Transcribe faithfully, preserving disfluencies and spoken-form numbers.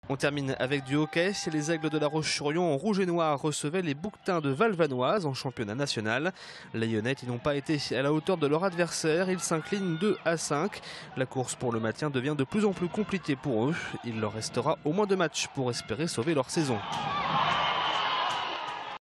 On termine avec du hockey. Les Aigles de La Roche-sur-Yon en rouge et noir recevaient les Bouquetins de Valvanoise en championnat national. Les Lyonnais n'ont pas été à la hauteur de leur adversaire. Ils s'inclinent deux à cinq. La course pour le maintien devient de plus en plus compliquée pour eux. Il leur restera au moins deux matchs pour espérer sauver leur saison.